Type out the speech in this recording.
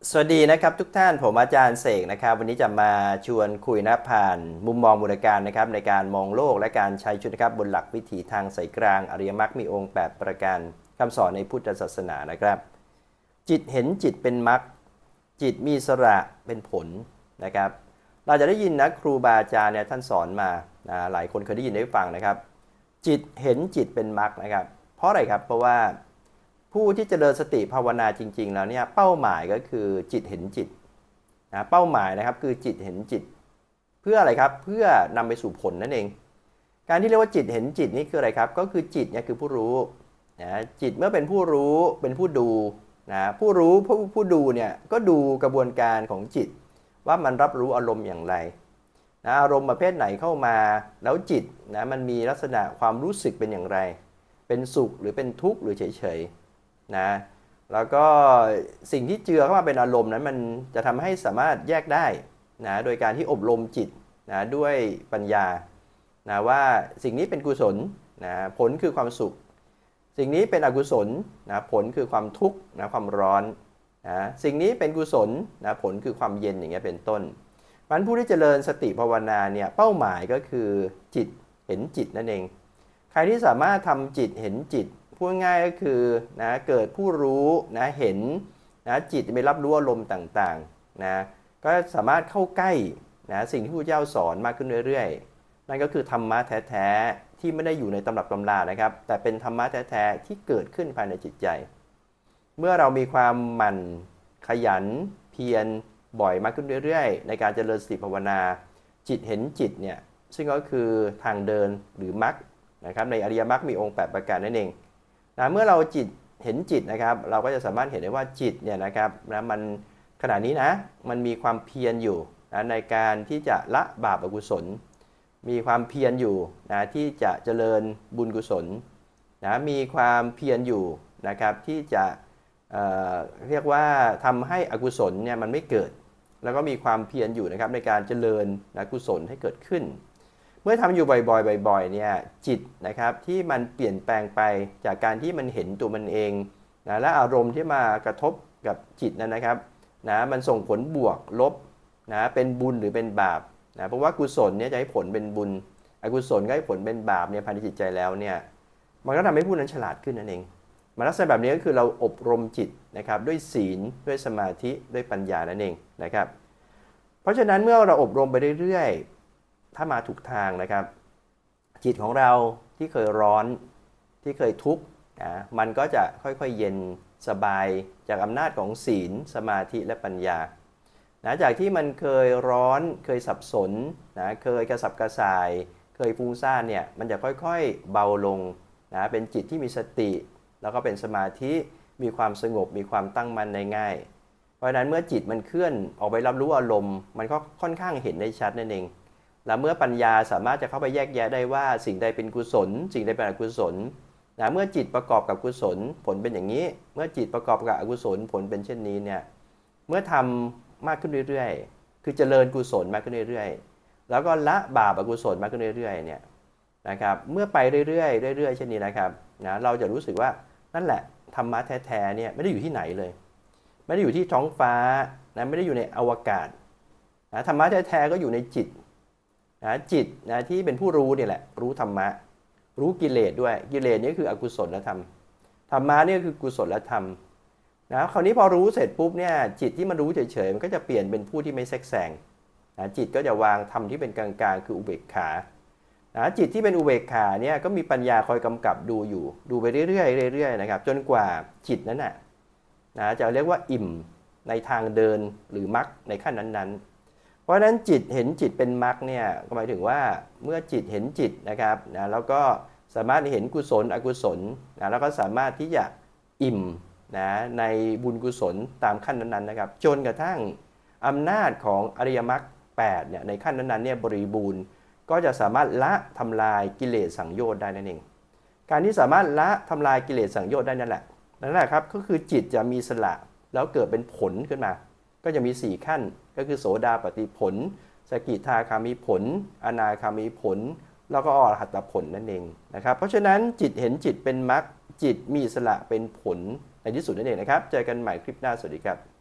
สวัสดีนะครับทุกท่านผมอาจารย์เสกนะครับวันนี้จะมาชวนคุยนะผ่านมุมมองบูรการนะครับในการมองโลกและการใช้ชีวิตนะครับบนหลักวิถีทางสายกลางอริยมรรคมีองค์8ประการคำสอนในพุทธศาสนานะครับจิตเห็นจิตเป็นมรรคจิตมีอิสระเป็นผลนะครับเราจะได้ยินนะครูบาอาจารย์เนี่ยท่านสอนมาหลายคนเคยได้ยินได้ฟังนะครับจิตเห็นจิตเป็นมรรคนะครับเพราะอะไรครับเพราะว่าผู้ที่เจริญสติภาวนาจริงๆแล้วเนี่ยเป้าหมายก็คือจิตเห็นจิตนะเป้าหมายนะครับคือจิตเห็นจิตเพื่ออะไรครับเพื่อนำไปสู่ผลนั่นเองการที่เรียกว่าจิตเห็นจิตนี่คืออะไรครับก็คือจิตเนี่ยคือผู้รู้นะจิตเมื่อเป็นผู้รู้เป็นผู้ดูนะผู้รู้ผู้ดูเนี่ยก็ดูกระบวนการของจิตว่ามันรับรู้อารมณ์อย่างไรนะอารมณ์ประเภทไหนเข้ามาแล้วจิตนะมันมีลักษณะความรู้สึกเป็นอย่างไรเป็นสุขหรือเป็นทุกข์หรือเฉยนะแล้วก็สิ่งที่เจือเข้ามาเป็นอารมณ์นั้นมันจะทำให้สามารถแยกได้นะโดยการที่อบรมจิตนะด้วยปัญญานะว่าสิ่งนี้เป็นกุศลนะผลคือความสุขสิ่งนี้เป็นอกุศลนะผลคือความทุกข์นะความร้อนนะสิ่งนี้เป็นกุศลนะผลคือความเย็นอย่างเงี้ยเป็นต้นมันผู้ที่เจริญสติภาวนาเนี่ยเป้าหมายก็คือจิตเห็นจิตนั่นเองใครที่สามารถทำจิตเห็นจิตพูดง่ายก็คือนะเกิดผู้รู้นะเห็นนะจิตไปรับรู้อารมณ์ต่างๆนะก็สามารถเข้าใกล้นะสิ่งที่พระพุทธเจ้าสอนมากขึ้นเรื่อยๆนั่นก็คือธรรมะแท้ๆที่ไม่ได้อยู่ในตำรับตำรานะครับแต่เป็นธรรมะแท้ๆที่เกิดขึ้นภายในจิตใจเมื่อเรามีความหมั่นขยันเพียรบ่อยมากขึ้นเรื่อยๆในการเจริญสติภาวนาจิตเห็นจิตเนี่ยซึ่งก็คือทางเดินหรือมรรคนะครับในอริยมรรคมีองค์8ประการนั่นเองนะเมื่อเราจิตเห็นจิตนะครับเราก็จะสามารถเห็นได้ว่าจิตเนี่ยนะครับนะมันขณะนี้นะมันมีความเพียรอยู่นะในการที่จะละบาปอกุศลมีความเพียรอยู่นะที่จะเจริญบุญกุศลนะมีความเพียรอยู่นะครับที่จะเรียกว่าทำให้อกุศลเนี่ยมันไม่เกิดแล้วก็มีความเพียรอยู่นะครับในการเจริญนะกุศลให้เกิดขึ้นเมื่อทำอยู่บ่อยๆเนี่ยจิตนะครับที่มันเปลี่ยนแปลงไปจากการที่มันเห็นตัวมันเองนะและอารมณ์ที่มากระทบกับจิตนั้นนะครับนะมันส่งผลบวกลบนะเป็นบุญหรือเป็นบาปนะเพราะว่ากุศลเนี่ยจะให้ผลเป็นบุญอกุศลก็ให้ผลเป็นบาปเนี่ยภายในจิตใจแล้วเนี่ยมันก็ทำให้ผู้นั้นฉลาดขึ้นนั่นเองมันลักษณะแบบนี้ก็คือเราอบรมจิตนะครับด้วยศีลด้วยสมาธิด้วยปัญญานั่นเองนะครับเพราะฉะนั้นเมื่อเราอบรมไปเรื่อยๆถ้ามาถูกทางนะครับจิตของเราที่เคยร้อนที่เคยทุกข์มันก็จะค่อยๆเย็นสบายจากอำนาจของศีลสมาธิและปัญญาจากที่มันเคยร้อนเคยสับสนเคยกระสับกระส่ายเคยฟุ้งซ่านเนี่ยมันจะค่อยๆเบาลงเป็นจิตที่มีสติแล้วก็เป็นสมาธิมีความสงบมีความตั้งมั่นได้ง่ายเพราะฉะนั้นเมื่อจิตมันเคลื่อนออกไปรับรู้อารมณ์มันก็ค่อนข้างเห็นได้ชัดนั่นเองและเมื่อปัญญาสามารถจะเข้าไปแยกแยะได้ว่าสิ่งใดเป็นกุศลสิ่งใดเป็นอกุศลเมื่อจิตประกอบกับกุศลผลเป็นอย่างนี้เมื่อจิตประกอบกับอกุศลผลเป็นเช่นนี้เนี่ยเมื่อทำมากขึ้นเรื่อยๆคือเจริญกุศลมากขึ้นเรื่อยๆแล้วก็ละบาปอกุศลมากขึ้นเรื่อยๆเนี่ยนะครับเมื่อไปเรื่อยๆเรื่อยๆเช่นนี้นะครับเราจะรู้สึกว่านั่นแหละธรรมะแท้ๆเนี่ยไม่ได้อยู่ที่ไหนเลยไม่ได้อยู่ที่ท้องฟ้าไม่ได้อยู่ในอวกาศธรรมะแท้ๆก็อยู่ในจิตจิตที่เป็นผู้รู้นี่แหละรู้ธรรมะรู้กิเลสด้วยกิเลสนี่คืออกุศลธรรมธรรมะนี่คือกุศลธรรมคราวนี้พอรู้เสร็จปุ๊บเนี่ยจิตที่มันรู้เฉยๆมันก็จะเปลี่ยนเป็นผู้ที่ไม่แทรกแซงจิตก็จะวางธรรมที่เป็นกลางๆคืออุเบกขาจิตที่เป็นอุเบกขาเนี่ยก็มีปัญญาคอยกำกับดูอยู่ดูไปเรื่อยๆเรื่อยๆนะครับจนกว่าจิตนั้นจะเรียกว่าอิ่มในทางเดินหรือมรรคในขั้นนั้นๆเพราะฉะนั้นจิตเห็นจิตเป็นมรรคเนี่ยก็หมายถึงว่าเมื่อจิตเห็นจิตนะครับแล้วก็สามารถเห็นกุศลอกุศลแล้วก็สามารถที่จะอิ่มในบุญกุศลตามขั้นนั้นๆนะครับจนกระทั่งอำนาจของอริยมรรค8เนี่ยในขั้นนั้นๆเนี่ยบริบูรณ์ก็จะสามารถละทำลายกิเลสสังโยชน์ได้นั่นเองการที่สามารถละทำลายกิเลสสังโยชน์ได้นั่นแหละครับก็คือจิตจะมีสละแล้วเกิดเป็นผลขึ้นมาก็จะมี4ขั้นก็คือโสดาปัตติผลสกิทาคามิผลอนาคามิผลแล้วก็อรหัตผลนั่นเองนะครับเพราะฉะนั้นจิตเห็นจิตเป็นมรรคจิตมีสละเป็นผลในที่สุดนั่นเองนะครับเจอกันใหม่คลิปหน้าสวัสดีครับ